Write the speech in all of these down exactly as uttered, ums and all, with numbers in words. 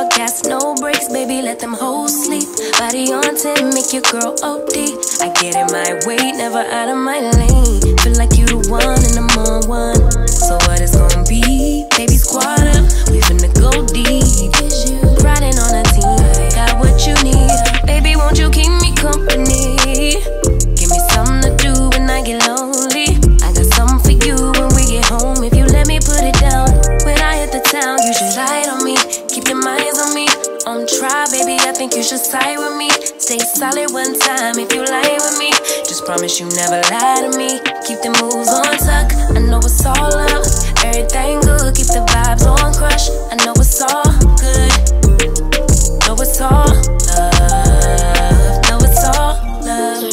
all gas, no brakes, baby, let them hoes sleep. Body on ten, make your girl O D. I get in my way, never out of my lane. Feel like you the one and I'm on one. So what it's gonna be? Baby, squad up, we finna go deep. Riding on a team, got what you need. Baby, won't you keep me company? Give me something to do when I get lonely. I got something for you when we get home. If you let me put it down, when I hit the town, you should ride on me. Keep your minds on me. On try, baby, I think you should side with me. Stay solid one time if you lie with me. Just promise you never lie to me. Keep the moves on tuck, I know it's all up. Everything good, keep the vibes on crush. I know it's all good. Know it's all love. Know it's all love.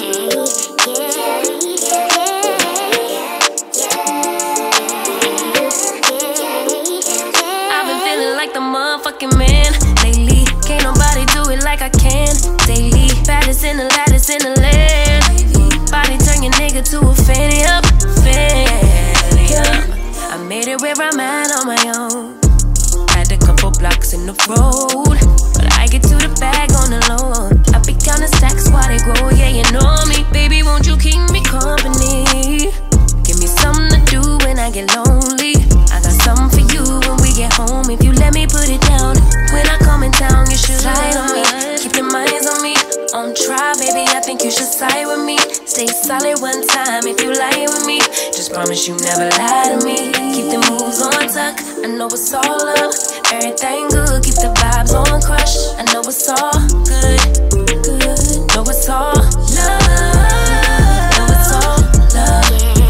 I've been feeling like the motherfucking man lately. Can't nobody do it like I can daily. Baddest in the lattice in the land. Body turn your nigga to a fanny up, fanny up. I made it where I'm at on my own. Had a couple blocks in the road, but I get to the bag on the low. I be counting stacks while they grow, yeah, you know me. Baby, won't you keep me company? Give me something to do when I get lonely. I got something for you when we get home. If you let me put it down, when I come in town, you should ride on me. Keep your minds on me. On try, baby, I think you should side with me. Stay solid one time if you lie with me. Just promise you never lie to me. Keep the moves on tuck, I know it's all up. Everything good, keep the vibes on crush. I know it's all good, good. Know it's all love. Know it's all love.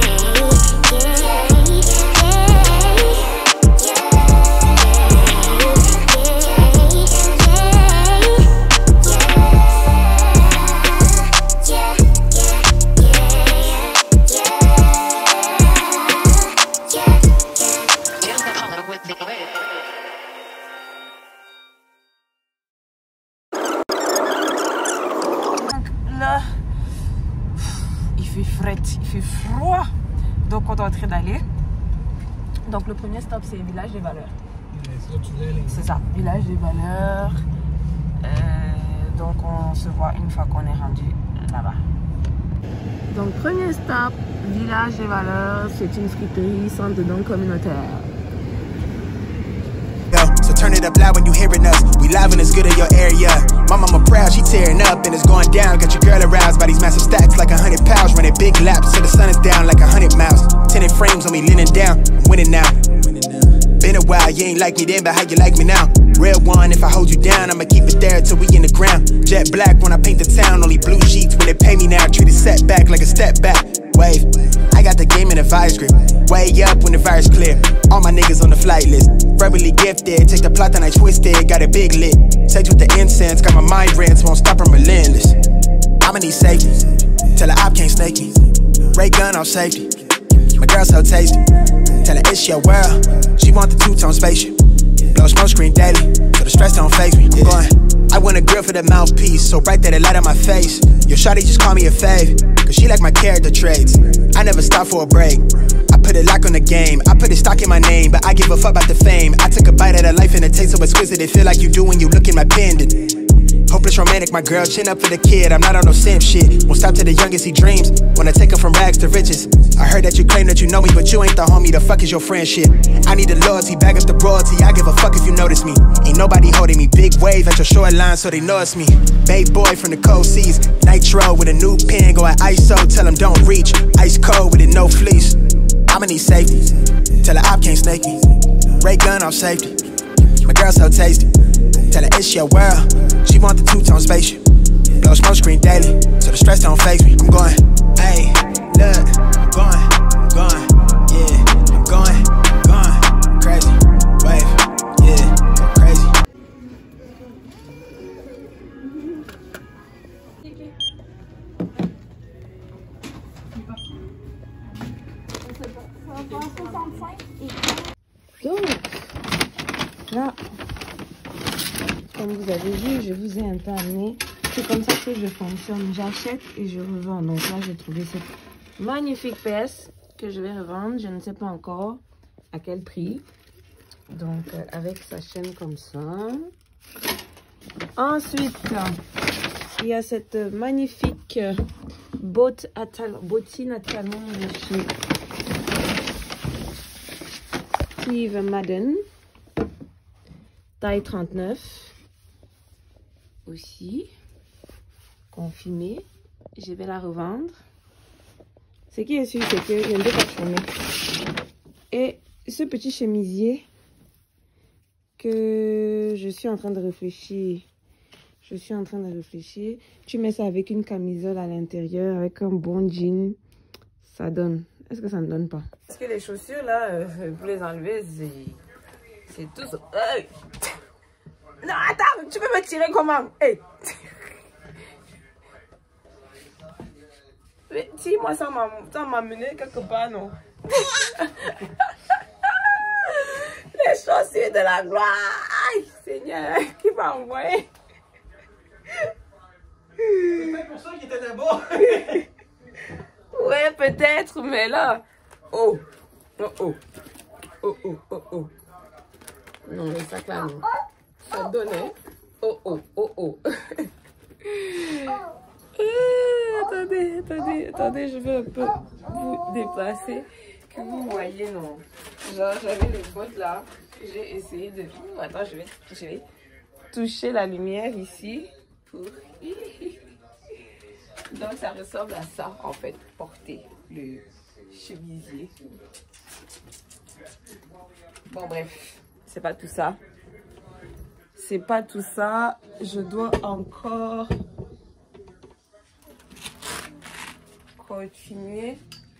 Il fait froid, donc on est en train d'aller. Donc le premier stop c'est Village des Valeurs. C'est ça, Village des Valeurs. Euh, donc on se voit une fois qu'on est rendu là-bas. Donc premier stop, Village des Valeurs, c'est une friterie centre de dons communautaire. So turn it up loud when you hearing us. We live and it's good in your area. My mama proud, she tearing up and it's going down. Got your girl aroused by these massive stacks like a hundred pounds. Running big laps till the sun is down like a hundred miles. Tinted frames on me leaning down. I'm winning now. Been a while, you ain't like me then, but how you like me now? Real one, if I hold you down, I'ma keep it there till we in the ground. Jet black when I paint the town, only blue sheets when they pay me now. Treat it setback like a step back. Wave, I got the game in a vice grip. Way up when the virus clear. All my niggas on the flight list. Verbally gifted, take the plot and I twist it. Got it big lit. Sage with the incense, got my mind rents, won't stop, I'm relentless. I'ma need safety, tell the op can't snake me. Ray gun off safety, my girl so tasty. Tell her it's your world, she want the two-tone spaceship. Blow smoke screen daily, so the stress don't faze me. I'm going, I want a grill for the mouthpiece, so bright that it light on my face. Yo, shawty just call me a fave, cause she like my character traits. I never stop for a break, I put a lock on the game. I put a stock in my name, but I give a fuck about the fame. I took a bite of the life and it tastes so exquisite. It feel like you do when you look in my pendant. Hopeless romantic, my girl, chin up for the kid. I'm not on no simp shit. Won't stop till the youngest he dreams. Wanna take him from rags to riches. I heard that you claim that you know me, but you ain't the homie. The fuck is your friendship? I need the loyalty, back up the royalty. I give a fuck if you notice me. Ain't nobody holding me. Big wave at your shoreline, so they know it's me. Babe boy from the cold seas. Nitro with a new pen, going I S O. Tell him don't reach. Ice cold with it, no fleece. I'ma need safety. Tell the op can't snake me. Ray gun off safety. My girl so tasty. Tell her it's your world. She want the two-tone spaceship. Blow smoke screen daily, so the stress don't faze me. I'm going, hey, look, I'm going, I'm going, yeah, I'm going, going, crazy, wave, yeah, go crazy. Donc, là, comme vous avez vu, je vous ai un peu amené. C'est comme ça que je fonctionne. J'achète et je revends. Donc là, j'ai trouvé cette magnifique pièce que je vais revendre. Je ne sais pas encore à quel prix. Donc, euh, avec sa chaîne comme ça. Ensuite, il y a cette magnifique botte à talons, bottine à talons de chez Steve Madden. Taille trente-neuf. Aussi. Confirmé. Je vais la revendre. Ce qui est sûr, c'est que je ne vais pas tourner. Et ce petit chemisier que je suis en train de réfléchir. Je suis en train de réfléchir. Tu mets ça avec une camisole à l'intérieur, avec un bon jean. Ça donne. Est-ce que ça ne donne pas? Parce que les chaussures, là, euh, pour les enlever, c'est tout ça. Hey! Non, attends, tu peux me tirer comment? Hey! Mais tire-moi ça m'a mené quelque part, non? Les chaussures de la gloire! Aïe, Seigneur, qui m'a envoyé? C'est peut-être pour ça qu'il était là-bas. Ouais, peut-être, mais là... Oh! Oh, oh! Oh, oh, oh, oh! Non, le sac là, non. Ça donnait. Oh, oh, oh, oh! Eh, attendez, attendez, attendez, je vais un peu vous déplacer, que vous voyez, non. Genre, j'avais les bottes là, j'ai essayé de... Attends, je vais, je vais toucher la lumière ici. Pour... Donc, ça ressemble à ça, en fait, porter le chemisier. Bon, bref, c'est pas tout ça. C'est pas tout ça. Je dois encore... continuer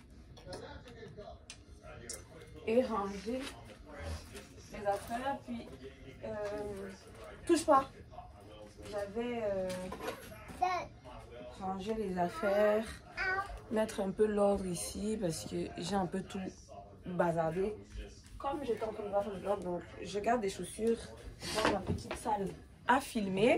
et ranger les affaires, puis euh, touche pas, j'avais euh, rangé les affaires, mettre un peu l'ordre ici parce que j'ai un peu tout bazardé comme j'étais en train de voir le vlog. Donc je garde des chaussures dans ma petite salle à filmer.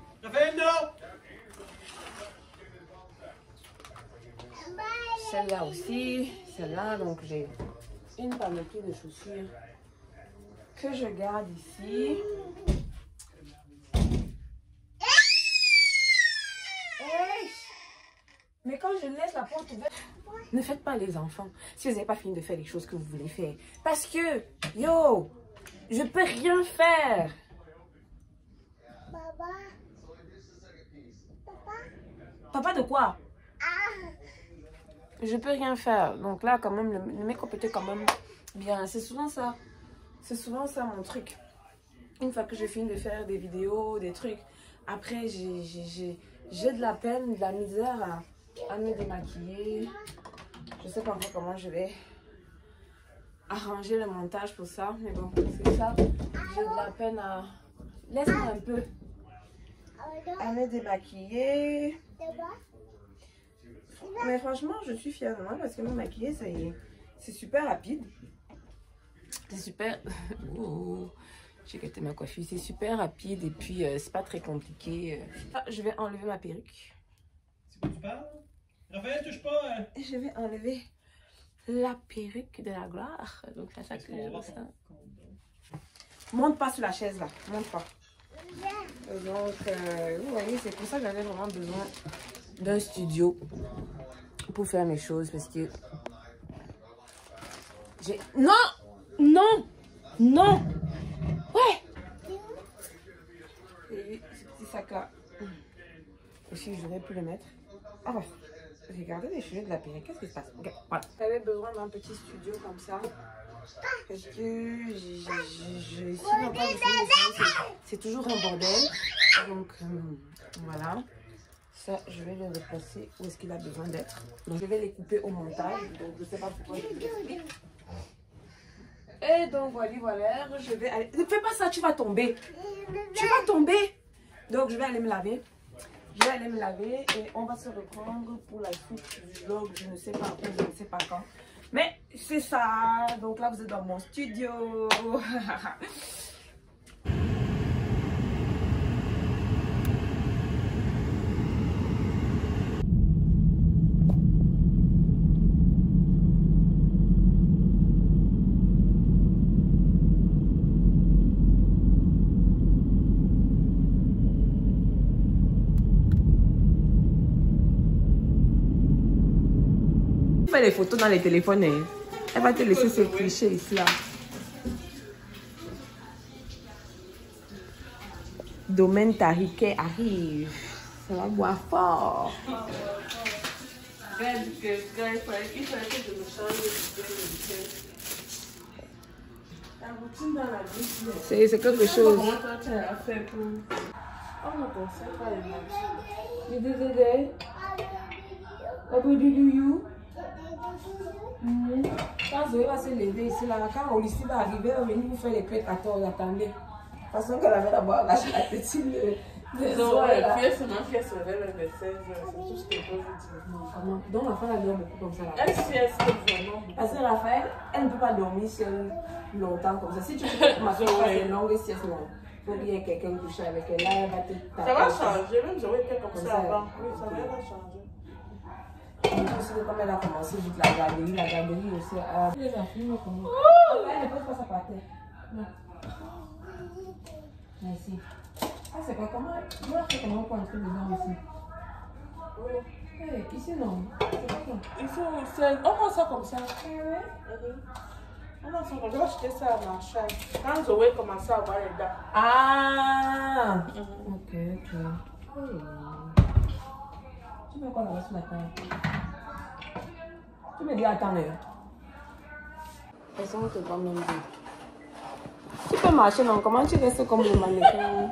Celle-là aussi, celle-là, donc j'ai une panoplie de chaussures que je garde ici. Hey! Mais quand je laisse la porte ouverte, ne faites pas les enfants si vous n'avez pas fini de faire les choses que vous voulez faire. Parce que, yo, je peux rien faire. Papa. Papa. Papa de quoi? Je peux rien faire. Donc là, quand même, le, le make-up était quand même bien. C'est souvent ça. C'est souvent ça mon truc. Une fois que je finis de faire des vidéos, des trucs, après, j'ai de la peine, de la misère à, à me démaquiller. Je sais pas encore comment je vais arranger le montage pour ça. Mais bon, c'est ça. J'ai de la peine à... Laisse-moi un peu. À me démaquiller. Mais franchement, je suis fière de moi parce que me maquiller, c'est super rapide. C'est super... Oh, j'ai gâté ma coiffure. C'est super rapide et puis euh, c'est pas très compliqué. Ah, je vais enlever ma perruque. C'est quoi tu parles? Raphaël, touche pas. Euh... Je vais enlever la perruque de la gloire. Donc c'est ça que je ressens. Monte pas sur la chaise là. Monte pas. Donc, euh, vous voyez, c'est pour ça que j'avais vraiment besoin d'un studio pour faire mes choses parce que j'ai... Non! Non! Non! Ouais! Et ce petit sac là aussi, j'aurais pu le mettre. Oh, j'ai gardé des cheveux de la perruque. Qu'est-ce qui se passe? Okay, voilà. J'avais besoin d'un petit studio comme ça parce que je c'est toujours un bordel. Donc, euh, voilà. Ça, je vais le replacer où est-ce qu'il a besoin d'être. Donc, je vais les couper au montage. Donc, je ne sais pas pourquoi je l'explique. Et donc, voilà, voilà. Je vais aller... Ne fais pas ça, tu vas tomber. Tu vas tomber. Donc, je vais aller me laver. Je vais aller me laver et on va se reprendre pour la suite du vlog. Je ne sais pas où, je ne sais pas quand. Mais c'est ça. Donc là, vous êtes dans mon studio. fais les photos dans les téléphones, hein. Elle va te laisser se clichés ici là. Domaine Tariquet arrive. Ça va boire fort. C'est quelque chose. Quand Zoé va se lever ici, là, quand Olivier va arriver, elle va venir vous faire les clés quatorze, attendez. De toute façon, qu'elle avait d'abord lâché la petite. Zoé, la pièce, ma pièce se lève vers seize heures, c'est tout ce que je peux vous dire. Donc, la femme, elle dort beaucoup comme ça. Elle sieste vraiment. Parce que Raphaël, elle ne peut pas dormir seule longtemps comme ça. Si tu veux ma soeur fasse une longue sieste, non. Il faut qu'il y ait quelqu'un couché avec elle. Là, elle va te taper. Ça va changer, même Zoé était comme ça avant. Oui, ça va changer. Comme elle a commencé vite la garderie, la garderie aussi. Euh, les enfants, comment? Elle ne pose pas sa patte. Non. Merci. Ah, c'est quoi? Comment? Moi, je fais comment pour entrer dedans ici? Oui. Hey, ici, non. C'est pas ça. Il faut. On prend ça comme ça. Ah ouais? On prend ça comme ça. Je vais acheter ça à ma chambre. Quand Zoé commence à avoir les dents. Ah! Mm-hmm. Ok, ok. Oh. Tu veux quoi là-bas ce matin? Tu me dis attends, hein. Personne ne te voit même pas. Tu peux marcher, non? Comment tu restes comme le mannequin?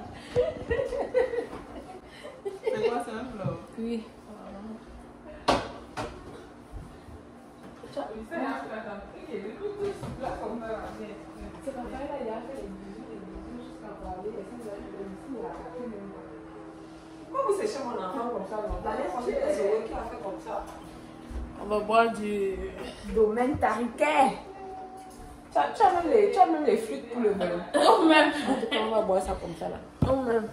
C'est quoi, c'est un fleur? Oui. C'est pas vrai, là, il y a fait les bisous, les bisous jusqu'à parler. Pourquoi vous séchez mon enfant comme ça? L'année prochaine, c'est Zoé qui a fait comme ça. On va boire du Domaine Tariquet. Tu as, tu as même les, tu as même les flûtes pour le vin. Oh même. En tout cas, on va boire ça comme ça là. Oh même.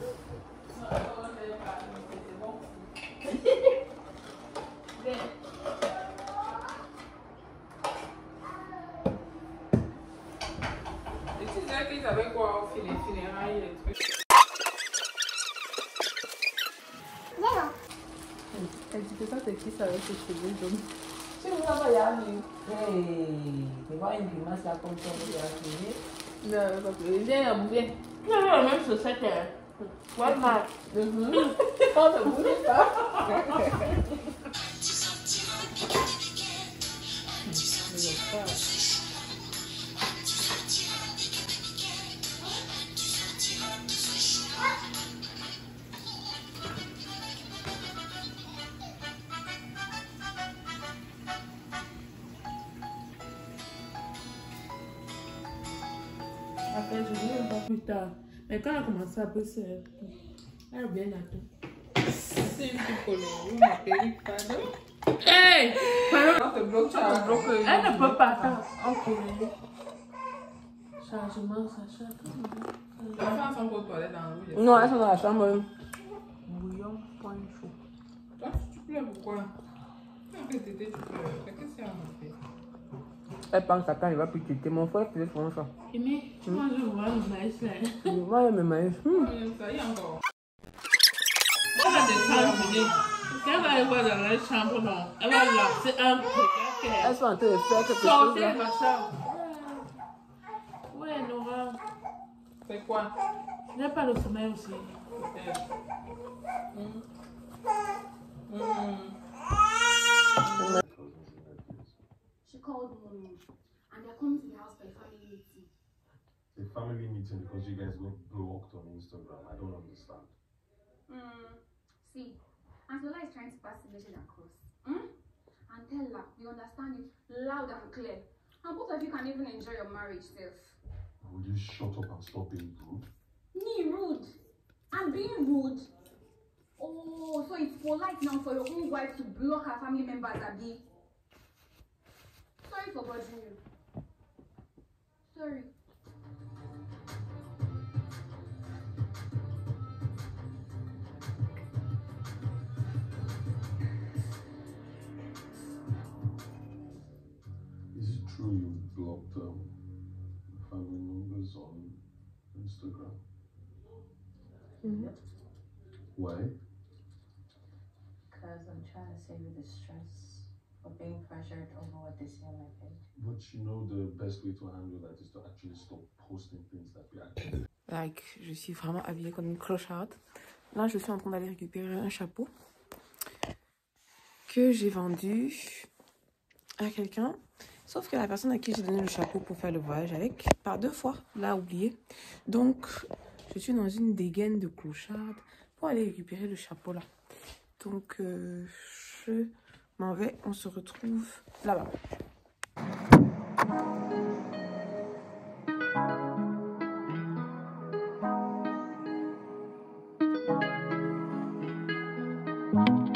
Et tu disais qu'ils avaient quoi au filet, funérailles et trucs. Elle dit que ça c'est qui ça avec ses cheveux jaunes. Tu ne vois pas, il y a une. Hey, tu vois une grimace là comme ça, il y a un Non, parce que viens, viens. Tu as la même chaussette. What man? Oh, c'est bon ça. Après, je ne pas plus tard. Mais quand elle a commencé à bosser, elle a bien atteint. C'est une petite colère. Oui, ma péri, pardon. Hey! Pardon! Elle ne peut pas attendre. Ok. Chargement, ça charge. Les enfants sont pour toilette dans l'eau. Non, elles sont dans la chambre. Bouillon, point chaud. Toi, tu pleures pourquoi? Après, t'étais, tu pleures. Qu'est-ce que c'est à monter? Elle pense qu'à quand il va plus quitter. Mon frère faisait souvent ça. Aimé, tu manges le maïs là. Moi, j'aime le maïs. Ça y est encore. Elle va descendre. Quand elle va aller voir dans la chambre, non. Elle va lancer un truc. Elles sont en train de faire quelque chose. Sortez ma chambre. Ouais, Nora. C'est quoi? Tu n'as pas le sommeil aussi. Peut-être. Mmh. Mmh. She called mommy and they're coming to the house for a family meeting. A family meeting because you guys got blocked on Instagram. I don't understand. Mm. See, Antola is trying to pass the message across. Mm? And tell her we understand it loud and clear. And both of you can even enjoy your marriage self. Would you shut up and stop being rude? Me rude? I'm being rude? Oh, so it's polite now for your own wife to block her family members, Abi. Sorry for bothering you. Sorry. Is it true you blocked um, family members on Instagram? Mm-hmm. Why? Because I'm trying to save you the stress. for being pressured over what they see on my page. But you know the best way to handle that is to actually stop posting things that we actually... Like, je suis vraiment habillée comme une clocharde. Là, je suis en train d'aller récupérer un chapeau que j'ai vendu à quelqu'un. Sauf que la personne à qui j'ai donné le chapeau pour faire le voyage avec, par deux fois, l'a oublié. Donc, je suis dans une dégaine de clocharde pour aller récupérer le chapeau là. Donc, euh, je m'en vais. On se retrouve là-bas. Thank you.